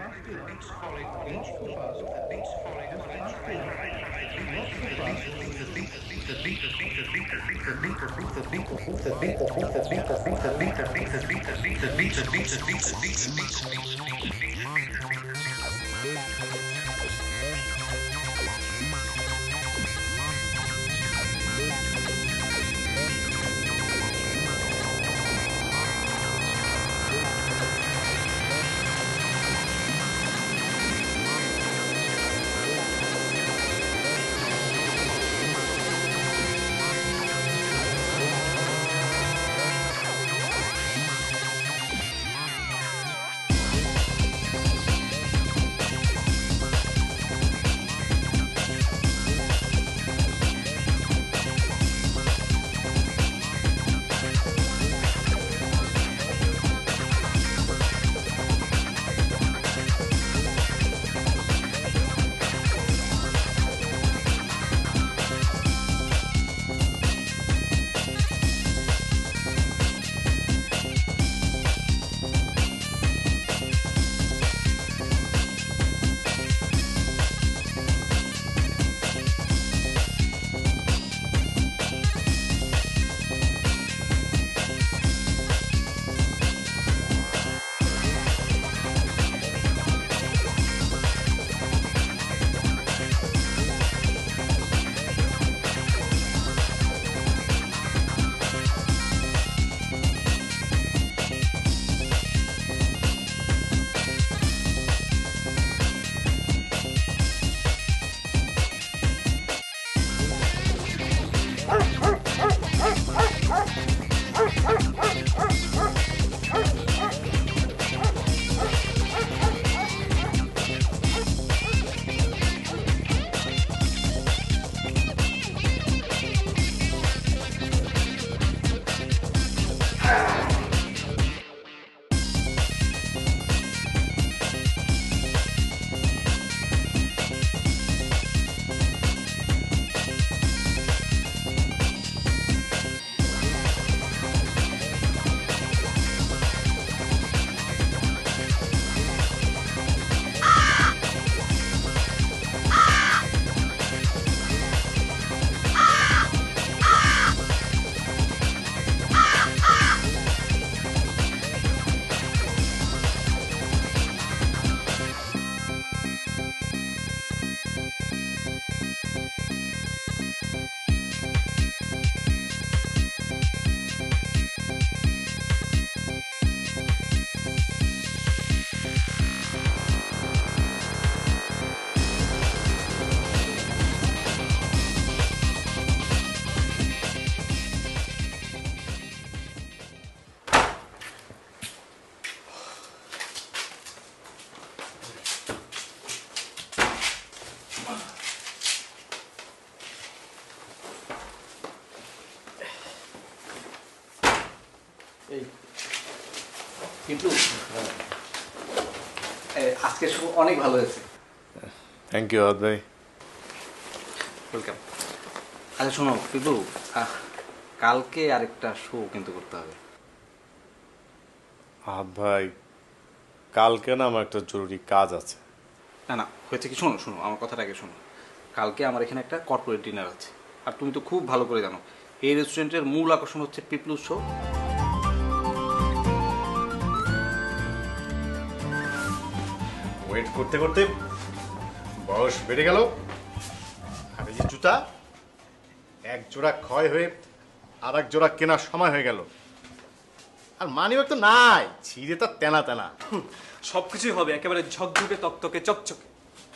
কিন্তু আজকে শো অনেক ভালো হয়েছে। থ্যাংক ইউ আদ ভাই। ওয়েলকাম। আচ্ছা শোনো পিপলু, কালকে আরেকটা শো কিন্তু করতে হবে। আদ ভাই কালকে না আমার একটা জরুরি কাজ আছে। না না হয়েছে কি, শোনো শোনো আমার কথাটা আগে শোনো। কালকে আমার এখানে একটা কর্পোরেট ডিনার আছে, আর তুমি তো খুব ভালো করে জানো এই রেস্টুরেন্টের মূল আকর্ষণ হচ্ছে পিপলু শো। ওয়েট করতে করতে বয়স বেড়ে গেল, আর এই যে জুতা এক জোড়া ক্ষয় হয়ে আর এক জোড়া কেনার সময় হয়ে গেল, আর মানিব্যাগ তো নাই, ছিঁড়ে তার তেনা তেনা। সব কিছুই হবে একেবারে ঝকঝকে তকতকে চকচকে।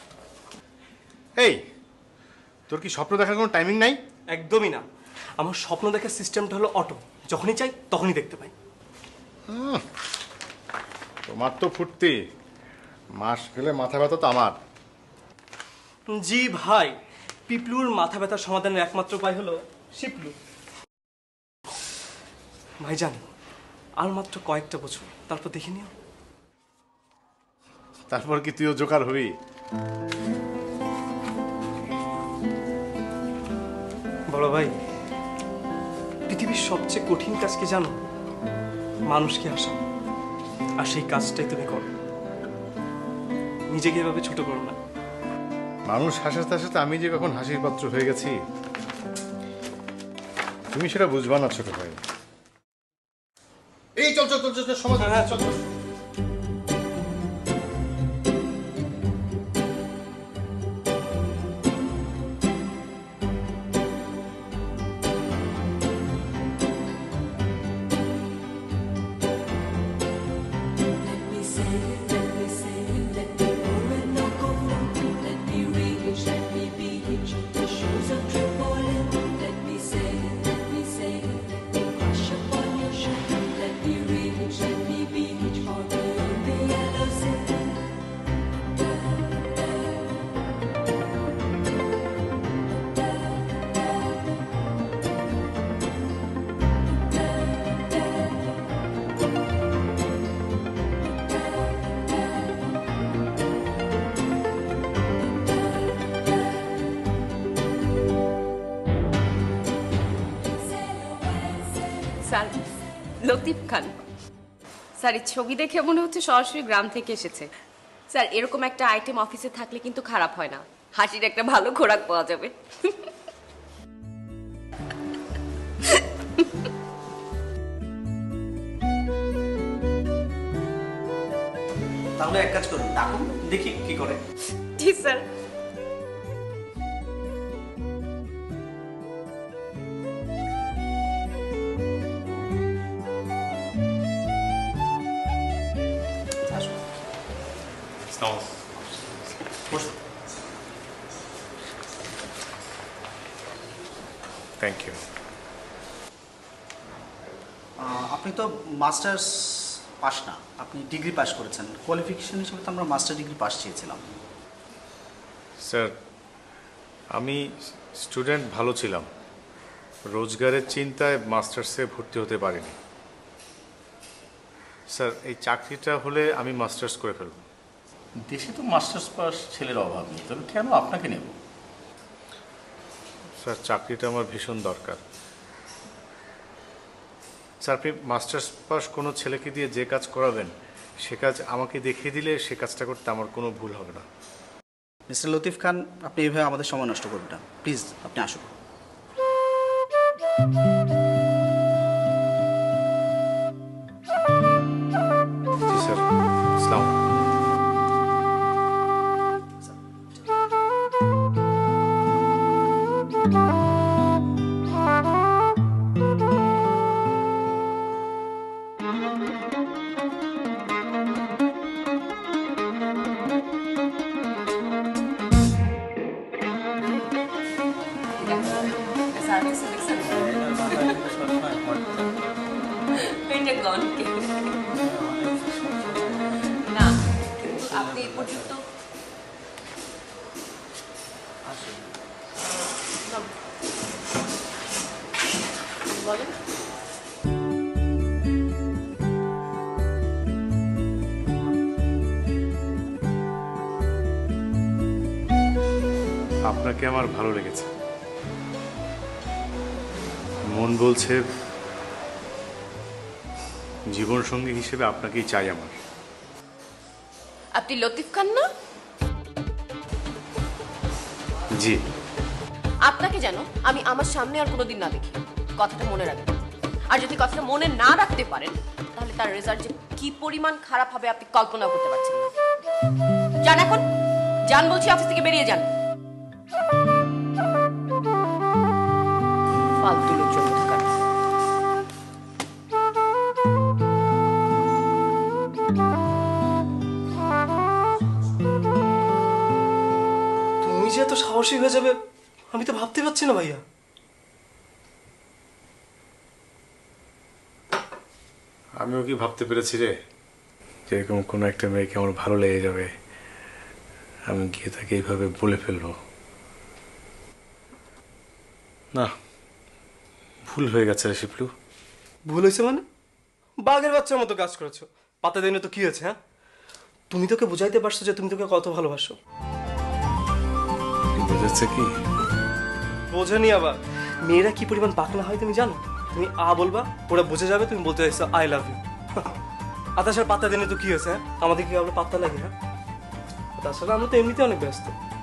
এই তোর কি স্বপ্ন দেখার কোনো টাইমিং নাই? একদমই না, আমার স্বপ্ন দেখার সিস্টেমটা হলো অটো, যখনই চাই তখনই দেখতে পাই। তোমার তো ফুর্তি, মাস গেলে মাথা ব্যথা তো আমার। জি ভাই, পিপলুর মাথা ব্যথার সমাধানের একমাত্র উপায় হলো শিপলু। ভাইজান আর মাত্র কয়েকটা বছর, তারপর দেখে নিও। তারপর কি তুইও জোকার হবি? বড় ভাই, পৃথিবীর সবচেয়ে কঠিন কাজ কি জানো? মানুষকে হাসানো। আর সেই কাজটাই তুমি করো। নিজেকে এভাবে ছোট করো না। মানুষ হাসাতে হাসাতে আমি যে কখন হাসির পাত্র হয়ে গেছি তুমি সেটা বুঝবা না ছোট ভাই। এই চল চল চল চল সমাজ হ্যাঁ, চল। Let me say it, let me say it, let me pour and not go flow. Let me reach, let me be each the shoes of Tripoli. Let me say it, let me say it, let me crush upon your shoe. Let me reach, let me be each for the yellow city. Sir, Latif Khan sir, এই ছবি দেখে মনে হচ্ছে সরাসরি গ্রাম থেকে এসেছে। Sir, এরকম একটা আইটেম অফিসে থাকলে কিন্তু খারাপ হয় না, হাসির একটা ভালো খোরাক পাওয়া যাবে। তাহলে এক কাজ করুন, ডাকুন দেখি কি করে। জি স্যার। বসুন। Thank you. আপনি তো মাস্টার্স পাস না, আপনি ডিগ্রি পাস করেছেন। কোয়ালিফিকেশন হিসেবে তো আমরা মাস্টার ডিগ্রি পাস চেয়েছিলাম। স্যার আমি স্টুডেন্ট ভালো ছিলাম, রোজগারের চিন্তায় মাস্টার্সে ভর্তি হতে পারিনি। স্যার এই চাকরিটা হলে আমি মাস্টার্স করে ফেলব। দেশে তো মাস্টার্স পাস ছেলের অভাব নেই, তবে কেন আপনাকে নেব? স্যার চাকরিটা আমার ভীষণ দরকার। স্যার আপনি মাস্টার্স পাস কোনো ছেলেকে দিয়ে যে কাজ করাবেন সে কাজ আমাকে দেখিয়ে দিলে সে কাজটা করতে আমার কোনো ভুল হবে না। মিস্টার লতিফ খান, আপনি এইভাবে আমাদের সময় নষ্ট করবেন না, প্লিজ আপনি আসুন। জি স্যার, আসসালামু আলাইকুম। স্যার, দেখছেন? এটা গনকে। না, কিন্তু আপনি এই পর্যন্ত বলেন। আপনাকে আমার ভালো লেগেছে, মন বলছে জীবন সঙ্গী হিসেবে আপনাকেই চাই আমার। আপনি লতিফ খান না? জি। আপনাকে যেন আমি আমার সামনে আর কোনোদিন না দেখি, কথাটা মনে রাখবেন। আর যদি কথাটা মনে না রাখতে পারেন তাহলে তার রেজাল্ট যে কি পরিমাণ খারাপ হবে আপনি কল্পনাও করতে পারছেন না। যান এখন, যান বলছি, অফিস থেকে বেরিয়ে যান। ফালতু লোকজন কোথাকার। তুমি যে এত সাহসী হয়ে যাবে আমি তো ভাবতে পারছি না ভাইয়া। আমিও কি ভাবতে পেরেছি রে যে এরকম কোনো একটা মেয়েকে আমার ভালো লেগে যাবে, আমি গিয়ে তাকে এইভাবে বলে ফেলবো। না, ভুল হয়ে গেছে রে শিপলু। ভুল হয়েছে মানে? বাঘের বাচ্চার মতো কাজ করেছো। পাতা দেয়নি তো কি হয়েছে? হ্যাঁ, তুমি তোকে বুঝাইতে পারছো যে তুমি তোকে কত ভালোবাসো। বুঝেছে কি? বোঝেনি আবার। মেয়েরা কি পরিমাণ পাকনা হয় তুমি জানো? তুমি আ বলবা, ওরা বুঝে যাবে তুমি বলতে চাইছো আই লাভ ইউ। আতাশার পাত্তা দেয়নি তো কি হয়েছে? হ্যাঁ, আমাদের কি আমরা পাত্তা লাগে? হ্যাঁ, তাছাড়া আমরা তো এমনিতে অনেক ব্যস্ত।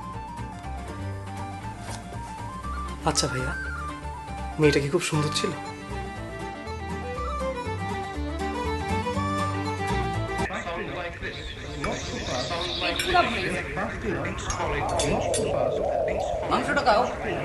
আচ্ছা ভাইয়া, মেয়েটা কি খুব সুন্দর ছিল? মাংসটা খাও।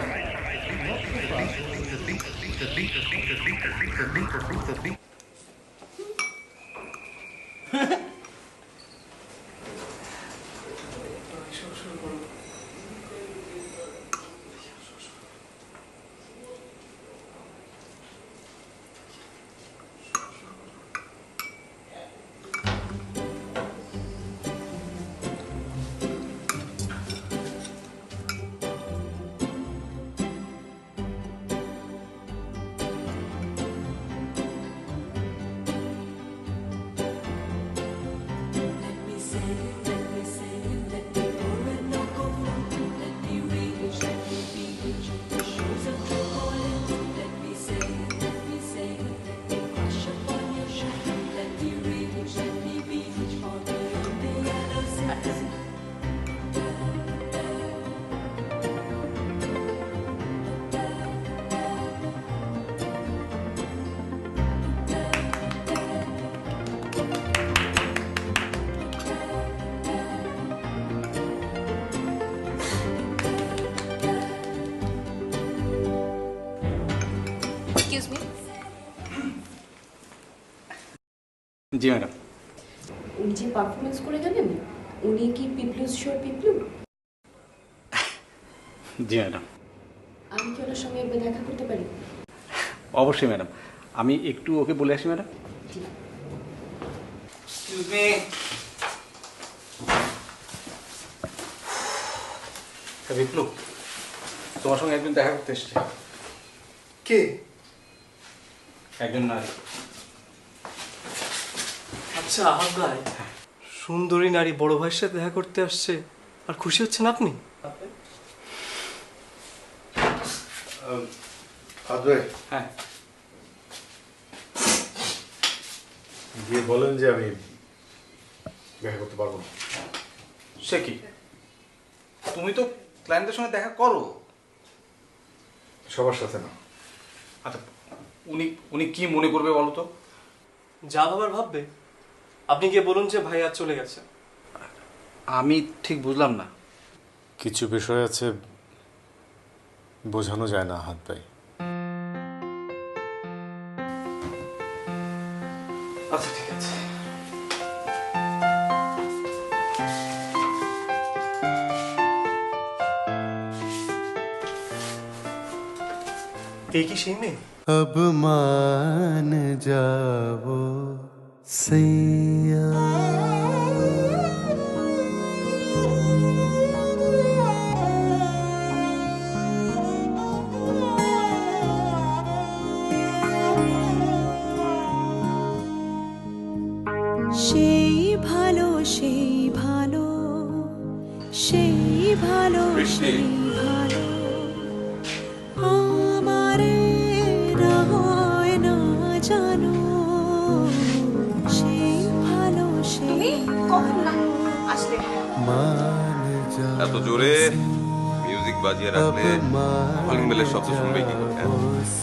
Excuse me. জি ম্যাডাম। উনি যে পারফরমেন্স করে গেলেন, উনি কি পিপলুস শোর পিপলু? জি ম্যাডাম। আমি কি ওনার সঙ্গে একবার দেখা করতে পারি? অবশ্যই ম্যাডাম, আমি একটু ওকে বলে আসি ম্যাডাম। Excuse me. বিপ্লব, তোমার সঙ্গে একজন দেখা করতে এসছে। কে? একজন নারী। আচ্ছা আহাদ ভাই, সুন্দরী নারী বড় ভাইয়ের সাথে দেখা করতে আসছে, আর খুশি হচ্ছেন আপনি? হ্যাঁ, গিয়ে বলেন যে আমি দেখা করতে পারবো না। সে কি, তুমি তো ক্লায়েন্টদের সঙ্গে দেখা করো। সবার সাথে না। আচ্ছা, উনি উনি কি মনে করবে বলো তো? যা ভাবার ভাববে। আপনি গিয়ে বলুন যে ভাই আর চলে গেছে। আমি ঠিক বুঝলাম না। কিছু বিষয় আছে বোঝানো যায় না হাত ভাই। আচ্ছা ঠিক আছে। এই কি সেই মেয়ে? अब मान जाओ सैया সেই ভালো সেই ভালো সেই ভালো সেই ভালো আমারে না হয় না জানো সেই ভালো সেই কখন না আসলে? मान जाओ এত জোরে মিউজিক বাজিয়ে রাখলে কলিং বেলের শব্দ শুনবে কি করে? হ্যাঁ?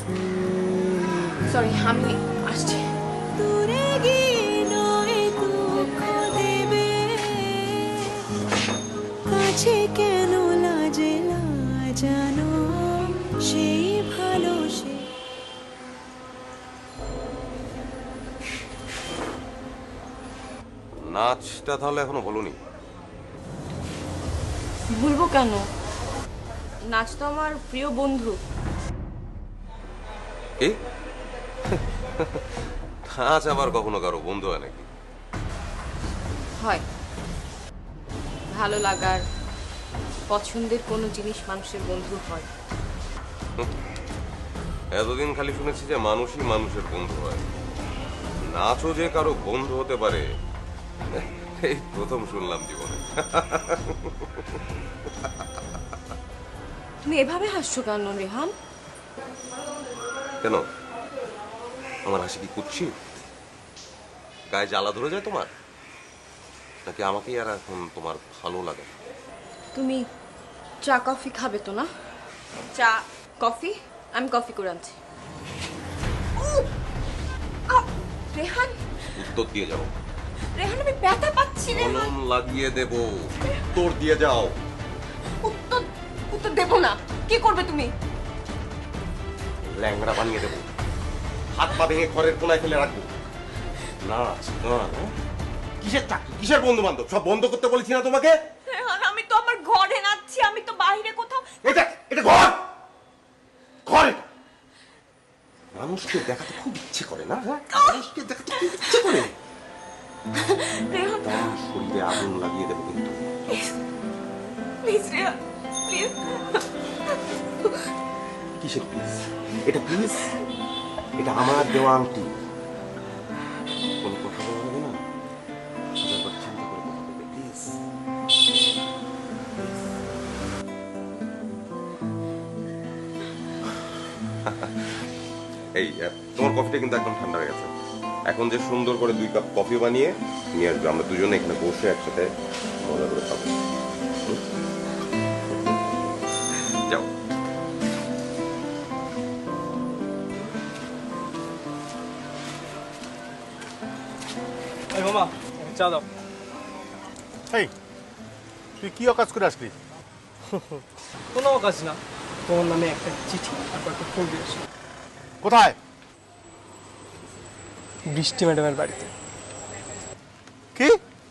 সরি, আমি আসছি। দূরে গিয়ে নয় দুঃখ দেবে কাছে কেন লাজে জানো সেই ভালো সেই নাচটা তাহলে এখনো বলনি? ভুলবো কেন? নাচ তো আমার প্রিয় বন্ধু। কি? নাচ আবার কখনো কারো বন্ধু হয় নাকি? হয়, ভালো লাগার পছন্দের কোনো জিনিস মানুষের বন্ধু হয়। এতদিন খালি শুনেছি যে মানুষই মানুষের বন্ধু হয়, নাচও যে কারো বন্ধু হতে পারে এই প্রথম শুনলাম জীবনে। তুমি এভাবে হাসছো কেন রেহান? কেন, আমার হাসি কি কুচ্ছি? গায়ে জ্বালা ধরে যায় তোমার? নাকি আমাকেই আর এখন তোমার ভালো লাগে না? তুমি চা কফি খাবে তো না? চা কফি আমি কফি করে আনছি। রেহান, উত্তর দিয়ে যাও। রেহান আমি ব্যথা পাচ্ছি রে। মলম লাগিয়ে দেব, উত্তর দিয়ে যাও। উত্তর উত্তর দেব না। কি করবে তুমি? ল্যাংড়া বানিয়ে দেবো, হাত পা ভেঙে ঘরের কোনায় ফেলে রাখবো। নাচ গান, কিসের চাকরি, কিসের বন্ধু বান্ধব, সব বন্ধ করতে বলেছি না তোমাকে? রেহান আমি তো আমার ঘরে নাচছি, আমি তো বাইরে কোথাও। এটা এটা ঘর, ঘর এটা। মানুষকে দেখাতে খুব ইচ্ছে করে না? মানুষকে দেখাতে খুব ইচ্ছে করে। রেহান তার শরীরে আগুন লাগিয়ে দেবো কিন্তু। Please Rehan please. কিসের প্লিজ? এটা প্লিজ, এটা আমার দেওয়া আংটি। কোনো কথা বলা হবে না, হাজারবার চিন্তা করে কথা বলবে প্লিজ। এই তোমার কফিটা কিন্তু একদম ঠান্ডা হয়ে গেছে। এখন যে সুন্দর করে 2 কাপ কফি বানিয়ে নিয়ে আসবে, আমরা দুজনে এখানে বসে একসাথে মজা করে খাবো। যাও। এই মামা চা দাও। এই তুই কি অকাজ করে আসলি? কোনো কাজ না, তোমার নামে একটা চিঠি আর একটা ফুল দিয়েছি। কোথায়? বৃষ্টি ম্যাডামের বাড়িতে। কি?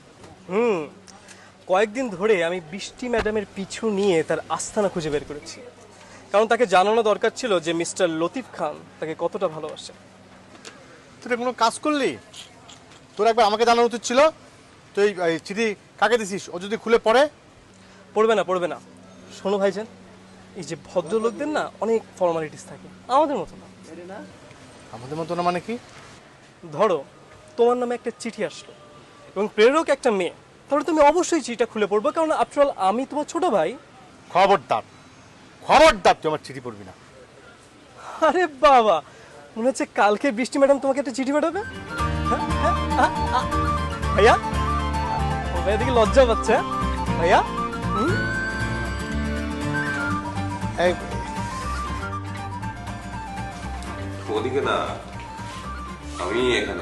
কয়েকদিন ধরে আমি বৃষ্টি ম্যাডামের পিছু নিয়ে তার আস্তানা খুঁজে বের করেছি, কারণ তাকে জানানো দরকার ছিল যে মিস্টার লতিফ খান তাকে কতটা ভালোবাসে। তুই কোনো কাজ করলি? তোর একবার আমাকে জানানো উচিত ছিল। তুই এই চিঠি কাকে দিছিস? ও যদি খুলে পড়ে? পড়বে না। শোনো ভাইজান, এই যে ভদ্রলোকদের না অনেক ফর্মালিটিস থাকে, আমাদের মতো না। আমাদের মতো না মানে কি? ধরো তোমার নামে একটা চিঠি আসলো এবং প্রেরক একটা মেয়ে, তাহলে তুমি অবশ্যই চিঠিটা খুলে পড়বে, কারণ আফটার অল আমি তোমার ছোট ভাই। খবরদার, খবরদার তুই আমার চিঠি পড়বি না। আরে বাবা, মনে হচ্ছে কালকে বৃষ্টি ম্যাডাম তোমাকে একটা চিঠি পাঠাবে। ভাইয়া, ও ভাইয়া দেখি লজ্জা পাচ্ছে। ভাইয়া এই ওদিকে না, আমি এখানে।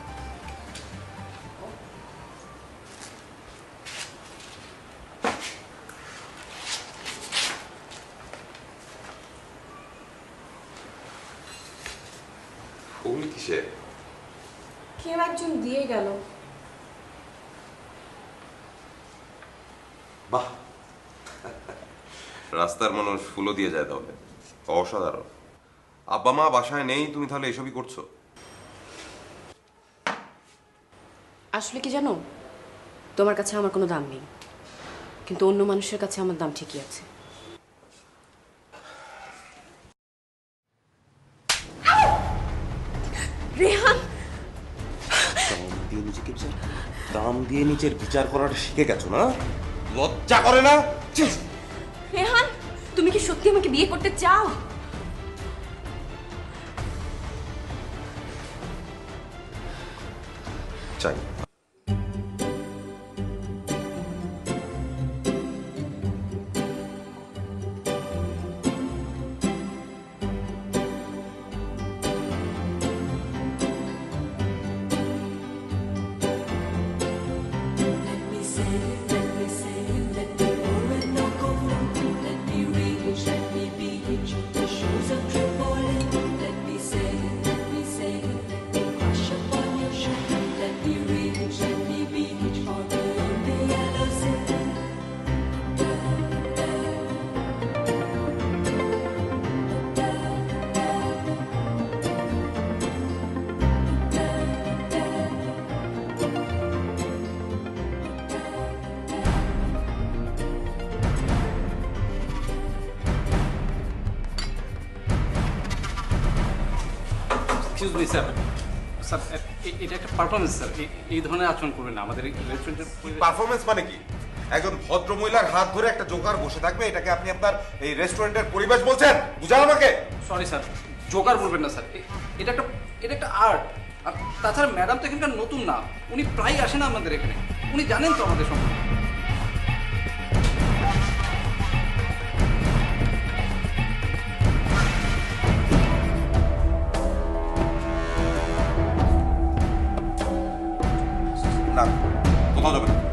ফুল কিসে? কেউ একজন দিয়ে গেল। বাহ, রাস্তার মানুষ ফুলও দিয়ে যায় তাহলে? অসাধারণ। আব্বা মা বাসায় নেই, তুমি তাহলে এসবই করছো? আসলে কি জানো, তোমার কাছে আমার কোনো দাম নেই, কিন্তু অন্য মানুষের কাছে আমার দাম ঠিকই আছে। রেহান, দাম দিয়ে নিজের বিচার করাটা শিখে গেছো না? লজ্জা করে না? রেহান তুমি কি সত্যি আমাকে বিয়ে করতে চাও? চাই। এক্সকিউজ মি স্যার, স্যার এটা একটা পারফরমেন্স স্যার, এই ধরনের আচরণ করবেন না আমাদের রেস্টুরেন্টের। পারফরমেন্স মানে কি? একজন ভদ্র মহিলার হাত ধরে একটা জোকার বসে থাকবে, এটাকে আপনি আপনার এই রেস্টুরেন্টের পরিবেশ বলছেন? বুঝান আমাকে। সরি স্যার, জোকার বলবেন না স্যার, এটা একটা আর্ট। আর তাছাড়া ম্যাডাম তো এখানকার নতুন না, উনি প্রায় আসেন আমাদের এখানে। উনি জানেন তো আমাদের সম্পর্কে। না, কোথাও যাবে না।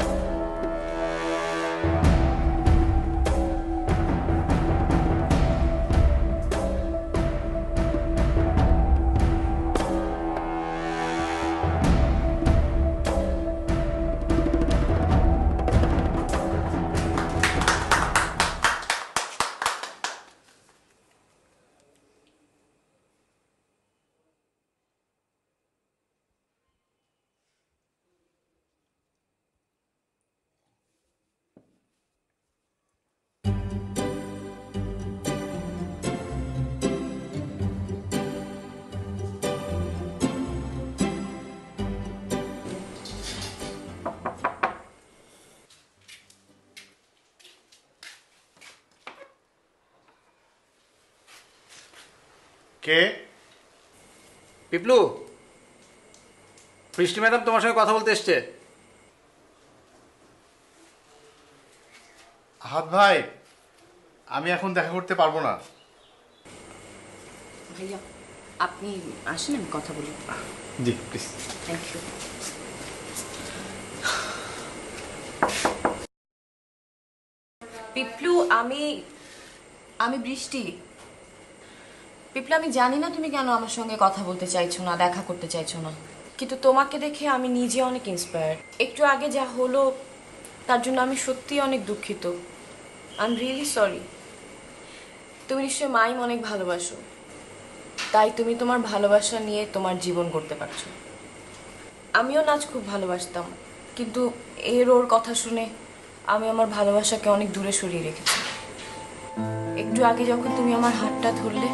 কে? পিপলু, বৃষ্টি ম্যাডাম তোমার সঙ্গে কথা বলতে এসছে। আহাদ ভাই, আমি এখন দেখা করতে পারবো না। ভাইয়া আপনি আসেন, আমি কথা বলি। জি প্লিজ। Thank you. পিপলু, আমি বৃষ্টি। পিপলু, আমি জানি না তুমি কেন আমার সঙ্গে কথা বলতে চাইছো না, দেখা করতে চাইছো না, কিন্তু তোমাকে দেখে আমি নিজে অনেক ইন্সপায়ার্ড। একটু আগে যা হলো তার জন্য আমি সত্যিই অনেক দুঃখিত। I am really sorry. তুমি নিশ্চয়ই মাইম অনেক ভালোবাসো, তাই তুমি তোমার ভালোবাসা নিয়ে তোমার জীবন করতে পারছো। আমিও নাচ খুব ভালোবাসতাম, কিন্তু ওর কথা শুনে আমি আমার ভালোবাসাকে অনেক দূরে সরিয়ে রেখেছি। একটু আগে যখন তুমি আমার হাতটা ধরলে,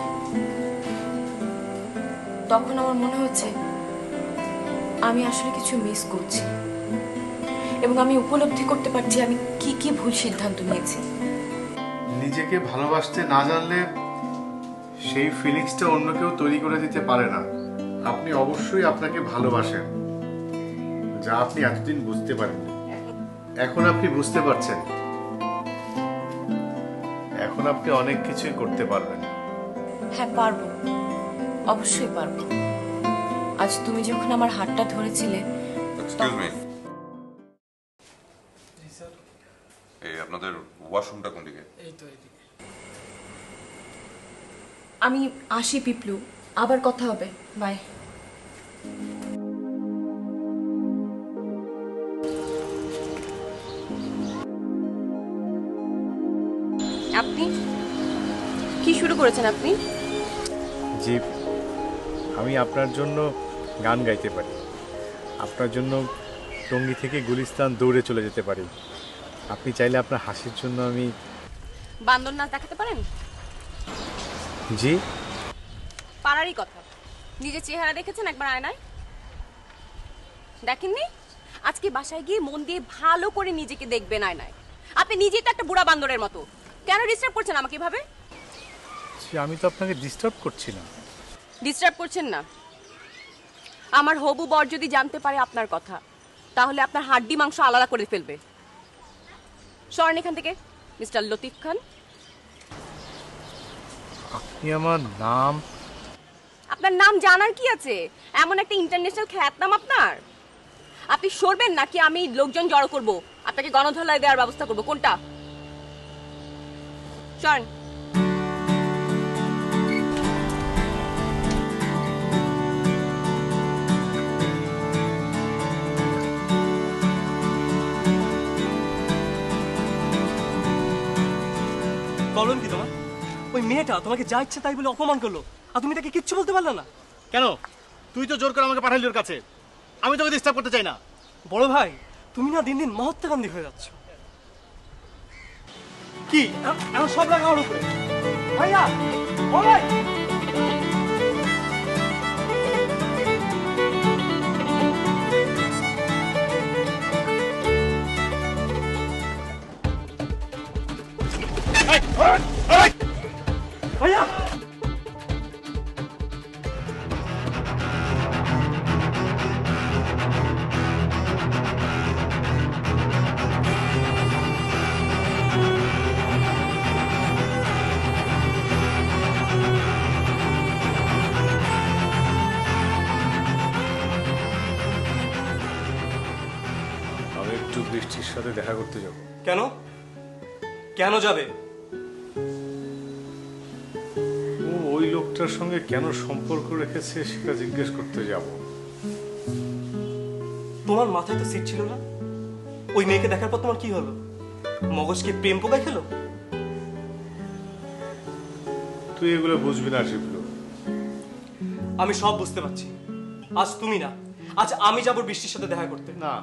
তখন আমার মনে হচ্ছে আমি আসলে কিছু মিস করছি, এবং আমি উপলব্ধি করতে পারছি আমি কি কি ভুল সিদ্ধান্ত নিয়েছি। নিজেকে ভালোবাসতে না জানলে সেই ফিলিংসটা অন্য কেউ তৈরি করে দিতে পারে না। আপনি অবশ্যই আপনাকে ভালোবাসেন, যা আপনি এতদিন বুঝতে পারেননি। এখন আপনি বুঝতে পারছেন, এখন আপনি অনেক কিছুই করতে পারবেন। হ্যাঁ পারবো, অবশ্যই পারবো। আজ তুমি যখন আমার হাতটা ধরেছিলে, এক্সকিউজ মি, এই আপনাদের ওয়াশরুমটা কোন দিকে? আমি আসি পিপলু, আবার কথা হবে, বাই। আপনি কি শুরু করেছেন আপনি? জি, আমি আপনার জন্য গান গাইতে পারি, আপনার জন্য টঙ্গী থেকে গুলিস্তান দৌড়ে চলে যেতে পারি। আপনি চাইলে আপনার হাসির জন্য আমি বান্দর নাচ দেখাতে পারেন? জি পারারই কথা। নিজের চেহারা দেখেছেন একবার আয়নায়? দেখেননি? আজকে বাসায় গিয়ে মন দিয়ে ভালো করে নিজেকে দেখবেন আয়নায়। আপনি নিজেই তো একটা বুড়া বান্দরের মতো। কেন ডিস্টার্ব করছেন আমাকে এভাবে? আমি তো আপনাকে ডিস্টার্ব করছি না। ডিস্টার্ব করছেন না? আমার হবু বর যদি জানতে পারে আপনার কথা, তাহলে আপনার হাড্ডি মাংস আলাদা করে ফেলবে। সরেন এখান থেকে, মিস্টার লতিফ খান। আপনি আমার নাম? আপনার নাম জানার কি আছে? এমন একটা ইন্টারন্যাশনাল খ্যাতনাম আপনার। আপনি সরবেন নাকি আমি লোকজন জড়ো করব, আপনাকে গণধোলাই দেওয়ার ব্যবস্থা করব? কোনটা? সরেন। প্রবলেম কি তোমার? ওই মেয়েটা তোমাকে যা ইচ্ছে তাই বলে অপমান করলো, আর তুমি তাকে কিচ্ছু বলতে পারলে না? কেন? তুই তো জোর করে আমাকে পাঠালি ওর কাছে। আমি তোকে ডিস্টার্ব করতে চাই না। বড় ভাই, তুমি না দিন দিন মহত্যাকাঙ্ক্ষী হয়ে যাচ্ছ। কি এখন সব লাগা ওর উপরে? ভাইয়া, ও ভাই, ভাইয়া কেন যাবে? ও ওই লোকটার সঙ্গে কেন সম্পর্ক রেখেছে সেটা জিজ্ঞেস করতে যাব। তোমার মাথায় তো সিট ছিল না? ওই মেয়েকে দেখার পর তোমার কি হলো? মগজ কি প্রেম পোকায় খেলো? তুই এগুলো বুঝবি না শিবলু। আমি সব বুঝতে পারছি। আজ তুমি না, আজ আমি যাবো বৃষ্টির সাথে দেখা করতে। না,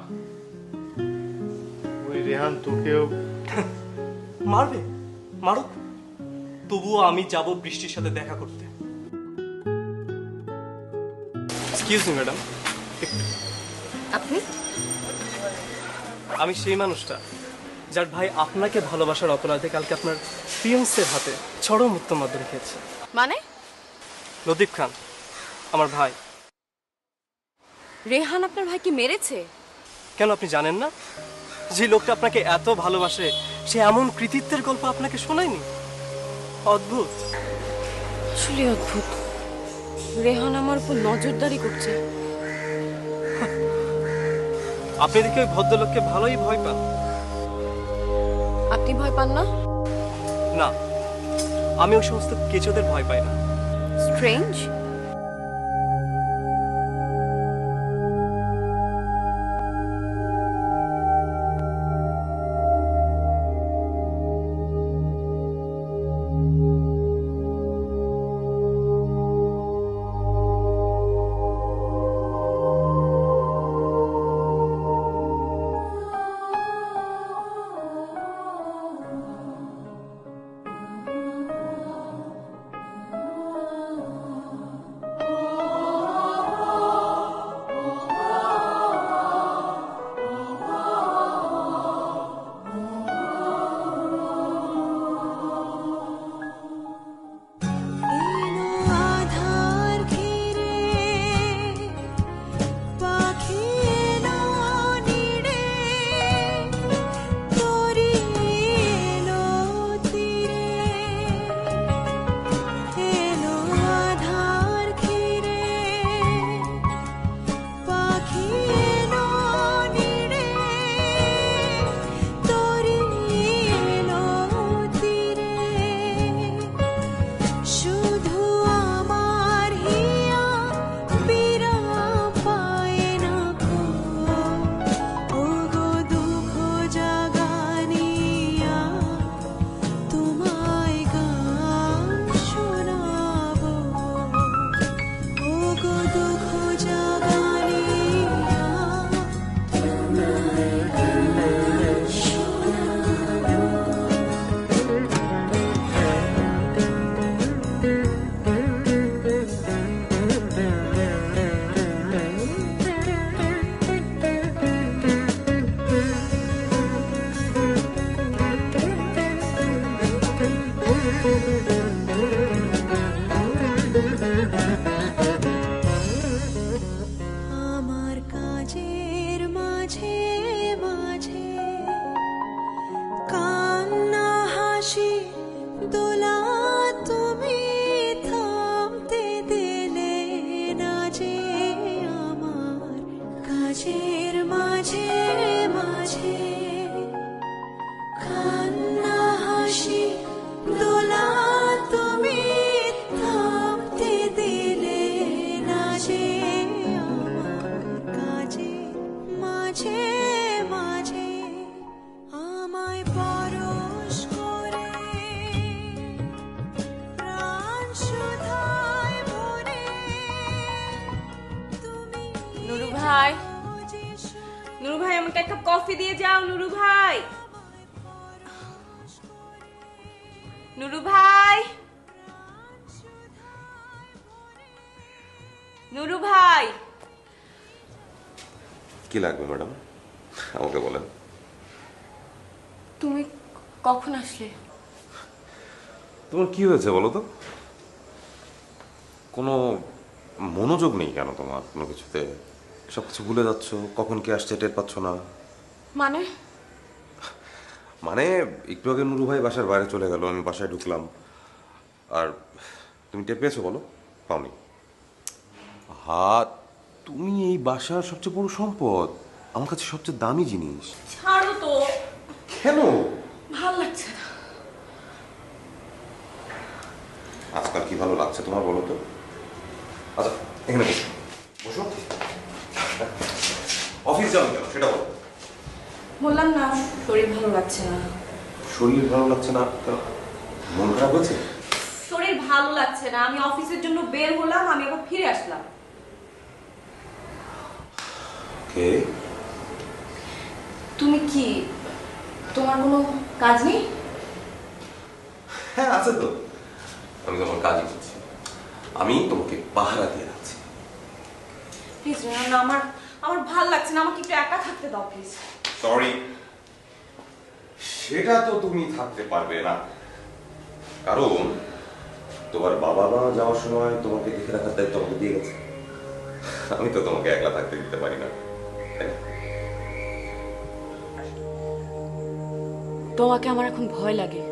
ওই রেহান তোকেও মারবে, মারুক, তবুও আমি যাব বৃষ্টির সাথে দেখা করতে। এক্সকিউজ মি ম্যাডাম, আপনি? আমি সেই মানুষটা যার ভাই আপনাকে ভালোবাসার অপরাধে কালকে আপনার ফিয়ান্সের হাতে চরম মাধ্যমে খেয়েছে। মানে? লতিফ খান আমার ভাই। রেহান আপনার ভাইকে মেরেছে? কেন আপনি জানেন না? যে লোকটা আপনাকে এত ভালোবাসে সে এমন কৃতিত্বের গল্প আপনাকে শোনায়নি? অদ্ভুত, আসলে অদ্ভুত। রেহান আমার উপর নজরদারি করছে। আপনি দেখে ওই ভদ্রলোককে ভালোই ভয় পান। আপনি ভয় পান না? না, আমি ওই সমস্ত কেচোদের ভয় পাই না। স্ট্রেঞ্জ। আমার কাজের মাঝে মাঝে কান্না হাসি দোলা তুমি থামতে দিলে না যে আমার কাজের মাঝে মাঝে কান্না হাসি দোলা তুমি থামতে দিলে না যে আমার কাজের মাঝে মাঝে আমায় পরশ করে প্রাণ সুধায় ভরে তুমি নুরু ভাই, নুরু ভাই আমাকে এক কাপ কফি দিয়ে যাও। নুরু ভাই, নুরু ভাই, নুরু ভাই। কি লাগবে ম্যাডাম আমাকে বলেন। তুমি কখন আসলে? তোমার কি হয়েছে বলো তো? কোনো মনোযোগ নেই কেন তোমার কোনো কিছুতে? সব কিছু ভুলে যাচ্ছ, কখন কি আসছে টের পাচ্ছ না? মানে? মানে একটু আগে নুরু ভাই বাসার বাইরে চলে গেল, আমি বাসায় ঢুকলাম, আর তুমি টের পেয়েছো বলো? পাওনি? হ্যাঁ, তুমি এই বাসার সবচেয়ে বড় সম্পদ, আমার কাছে সবচেয়ে দামি জিনিস। ছাড়ো তো। কেন? ভাল লাগছে না। লাগছে তোমার বলো তো? আচ্ছা এখানে বসো, বসো। অফিস যাবে কেন সেটা বলো। বললাম না, শরীর ভালো লাগছে না। শরীর ভালো লাগছে না কেন? মন খারাপ হয়েছে? শরীর ভালো লাগছে না, আমি অফিসের জন্য বের হলাম, আমি আবার ফিরে আসলাম। কে? তুমি কি, তোমার কোনো কাজ নেই? হ্যাঁ আছে তো, আমি তোমার কাজই করছি। আমি তোমাকে পাহারা দিয়ে রাখছি। প্লিজ রেহান, আমার আমার ভাল লাগছে না, আমাকে একটু একা থাকতে দাও প্লিজ। সরি, সেটা তো তুমি থাকতে পারবে না, কারণ তোমার বাবা মা যাওয়ার সময় তোমাকে দেখে রাখার দায়িত্ব আমাকে দিয়ে গেছে। আমি তো তোমাকে একলা থাকতে দিতে পারি না, তাই না? তোমাকে আমার এখন ভয় লাগে।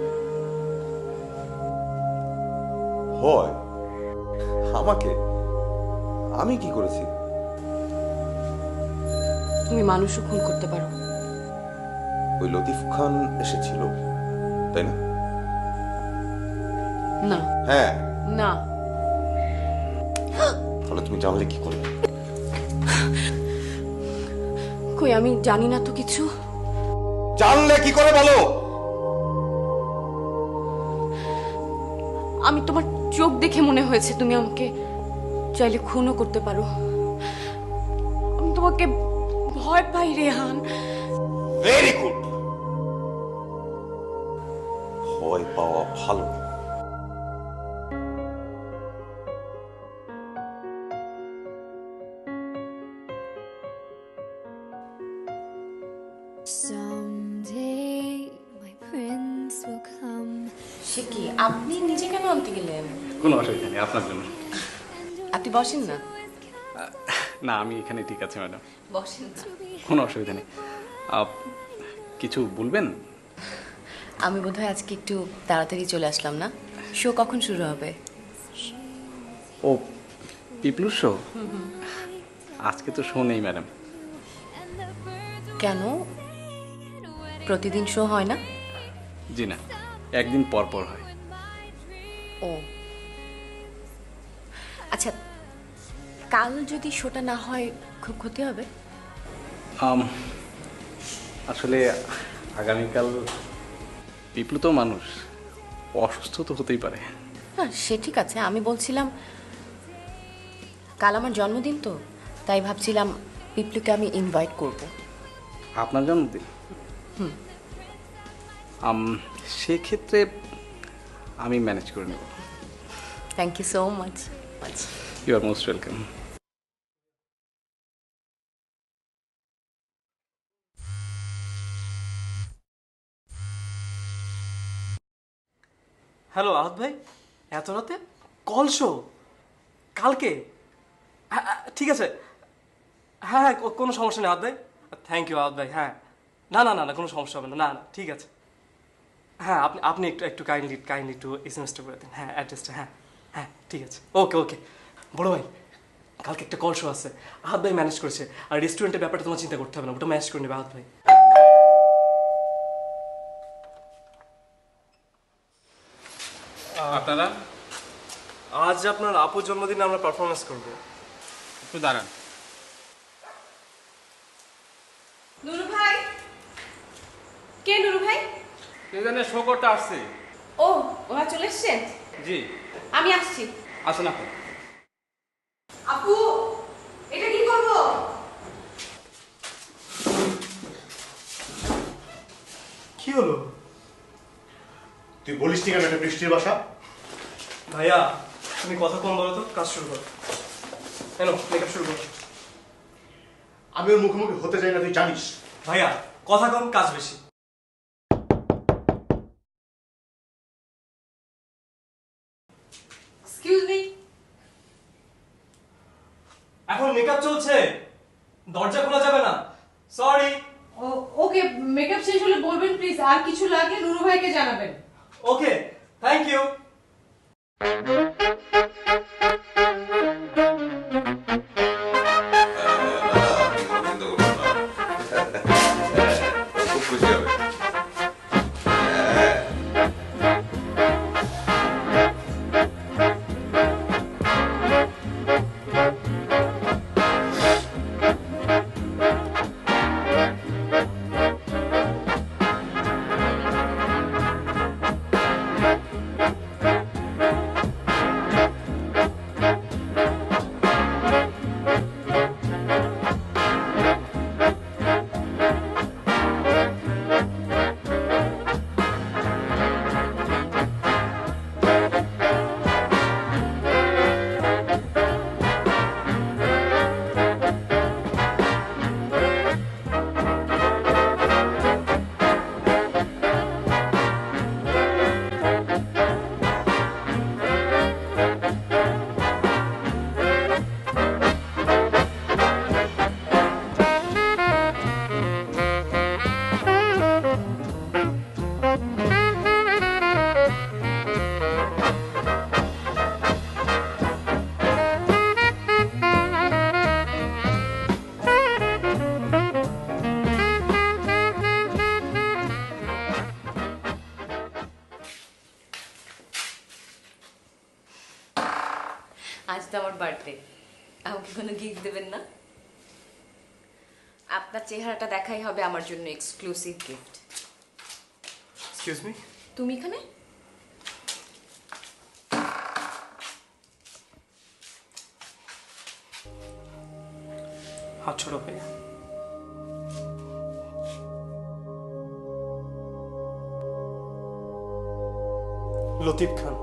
হয় আমাকে? আমি কি করেছি? তুমি মানুষও খুন করতে পারো। ওই লতিফ খান এসেছিল, তাই না? না। হ্যাঁ। না। তাহলে তুমি জানলে কি করে? কই, আমি জানি না তো কিছু। জানলে কি করে বলো? আমি তোমার চোখ দেখে মনে হয়েছে তুমি আমাকে চাইলে খুনও করতে পারো। আমি তোমাকে ভয় পাই রেহান। ভেরি গুড, ভয় পাওয়া ভালো। Someday my prince will come. সে কি, আপনি নিজে কেন আনতে গেলেন? কোনো অসুবিধা নেই আপনার জন্য। আপনি বসেন না। না আমি এখানে ঠিক আছে ম্যাডাম, বসেন না। কোনো অসুবিধা নেই। কিছু বলবেন? আমি বোধহয় আজকে একটু তাড়াতাড়ি চলে আসলাম না? শো কখন শুরু হবে? ও পিপলুর শো? আজকে তো শো নেই ম্যাডাম। কেন, প্রতিদিন শো হয় না? জি না, একদিন পর পর হয়। ও আচ্ছা, কাল যদি শোটা না হয় খুব ক্ষতি হবে? আসলে আগামীকাল পিপলু তো মানুষ, অসুস্থ তো হতেই পারে। হ্যাঁ সে ঠিক আছে, আমি বলছিলাম কাল আমার জন্মদিন তো, তাই ভাবছিলাম পিপলুকে আমি ইনভাইট করব। আপনার জন্মদিন? সেক্ষেত্রে আমি ম্যানেজ করে নেব। Thank you so much. You are most welcome. Hello Ahad ভাই, এত রাতে কল শো কালকে? ঠিক আছে, হ্যাঁ হ্যাঁ কোনো সমস্যা নেই আহাদ ভাই। থ্যাংক ইউ আহাদ ভাই। হ্যাঁ না না না না কোনো সমস্যা হবে না, না না ঠিক আছে। হ্যাঁ আপনি আপনি একটু একটু কাইন্ডলি একটু এসএমএসটা করে দিন। হ্যাঁ অ্যাড্রেসটা, হ্যাঁ হ্যাঁ ঠিক আছে। ওকে ওকে বড় ভাই, কালকে একটা কল শো আছে, আহাদ ভাই ম্যানেজ করেছে। আর রেস্টুরেন্টের ব্যাপারটা তোমার চিন্তা করতে হবে না, ওটা ম্যানেজ করে নেবে আহাদ ভাই। আপনারা? আজ আপনার আপুর জন্মদিনে আমরা পারফরমেন্স করব। একটু দাঁড়ান। নুরু ভাই, কে নুরু ভাই? কে জানে শো করতে আসছে। ও ওরা চলে এসছেন? জি আমি আসছি। আসুন আপনি। আপু এটা কি করব? কি হলো? তুই বলিস নি কেন এটা বৃষ্টির বাসা? ভাইয়া তুমি কথা কম বলো তো, কাজ শুরু করো। কেন মেকআপ শুরু করো। আমি ওর মুখোমুখি হতে চাই না, তুই জানিস। ভাইয়া কথা কম কাজ বেশি। এক্সকিউজ মি, এখন মেকআপ চলছে, দরজা খোলা যাবে না। সরি। ওকে, মেকআপ শেষ হলে বলবেন প্লিজ, আর কিছু লাগলে নুরু ভাইকে জানাবেন। Okay thank you. খুব খুশি হবে। আজ তো আমার বার্থডে, আমাকে কোনো গিফট দেবেন না? আপনার চেহারাটা দেখাই হবে আমার জন্য এক্সক্লুসিভ গিফট। এক্সকিউজ মি, তুমি এখানে? হাত ছোড়ো ভাইয়া। লতিফ খান।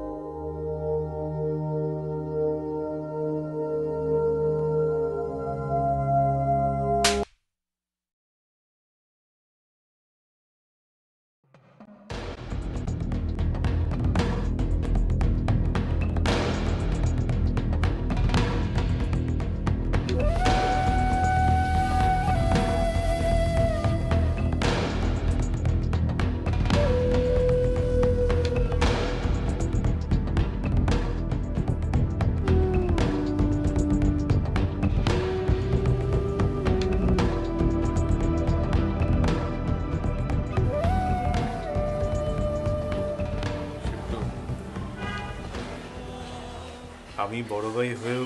আমি বড় ভাই হয়েও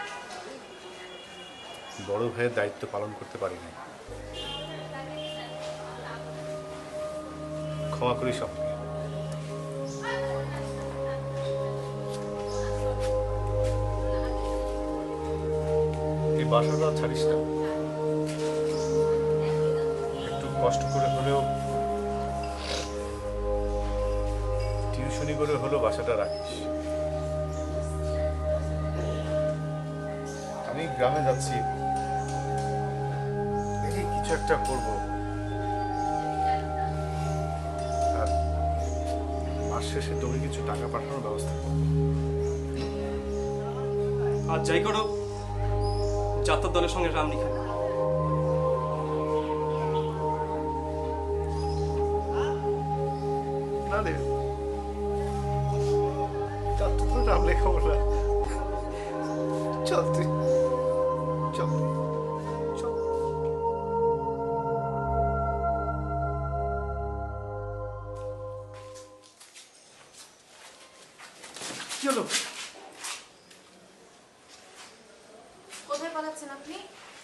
বড় ভাইয়ের দায়িত্ব পালন করতে পারি না। ক্ষমা করি সব। এই বাসাটা ছাড়িস না, একটু কষ্ট করে হলেও টিউশনি করে হলেও বাসাটা রাখিস। আমি গ্রামে যাচ্ছি, দেখি কিছু একটা করব, আর মাস শেষে তোকে কিছু টাকা পাঠানোর ব্যবস্থা করব। আর যাই করো, যাত্রার দলের সঙ্গে রামনি খান। না রে, যাত্রা তো নাম লেখাবো না। চল তুই, চল চল। কি হলো? কোথায় পালাচ্ছেন আপনি?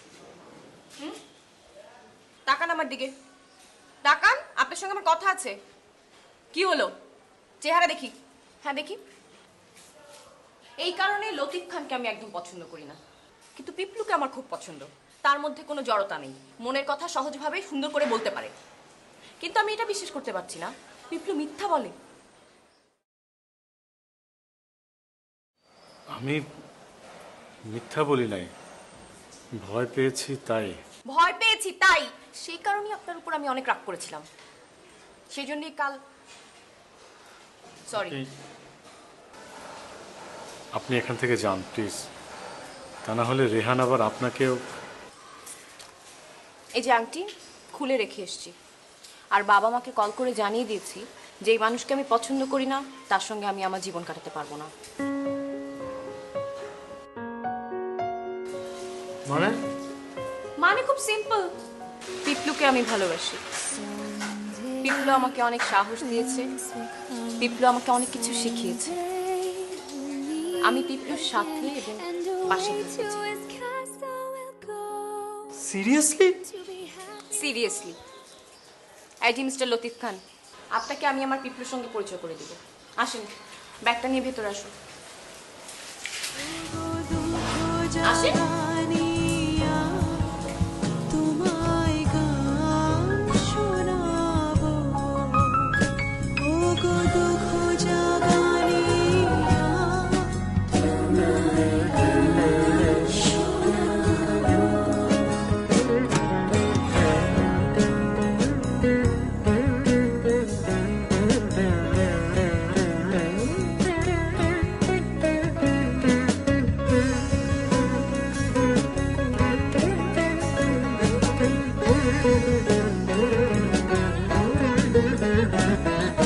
তাকান আমার দিকে, তাকান, আপনার সঙ্গে আমার কথা আছে। কি হলো? চেহারা দেখি। হ্যাঁ দেখি। এই কারণে লতিফ খানকে আমি একদম পছন্দ করি না, কিন্তু পিপলুকে আমার খুব পছন্দ। তার মধ্যে কোনো জড়তা নেই, মনের কথা সহজভাবে সুন্দর করে বলতে পারে। কিন্তু আমি এটা বিশ্বাস করতে পারছি না, পিপলু মিথ্যা বলে। আমি মিথ্যা বলি নাই, ভয় পেয়েছি তাই। ভয় পেয়েছি তাই, সেই কারণেই আপনার উপর আমি অনেক রাগ করেছিলাম। সেই জন্যই কাল, সরি। আপনি এখান থেকে যান প্লিজ, তা না হলে রেহান আবার আপনাকেও। এই যে আংটি খুলে রেখে এসেছি, আর বাবা মাকে কল করে জানিয়ে দিয়েছি যে এই মানুষকে আমি পছন্দ করি না, তার সঙ্গে আমি আমার জীবন কাটাতে পারবো না। মানে খুব সিম্পল, পিপলুকে আমি ভালোবাসি। পিপলু আমাকে অনেক সাহস দিয়েছে, পিপলু আমাকে অনেক কিছু শিখিয়েছে। আমি পিপলুর সাথে এবং পাশে থেকেছি। সিরিয়াসলি? সিরিয়াসলি। এই যে মিস্টার লতিফ খান, আপনাকে আমি আমার পিপলুর সঙ্গে পরিচয় করে দেব। আসেন, ব্যাগটা নিয়ে ভেতরে আসুন। আসেন। Thank you.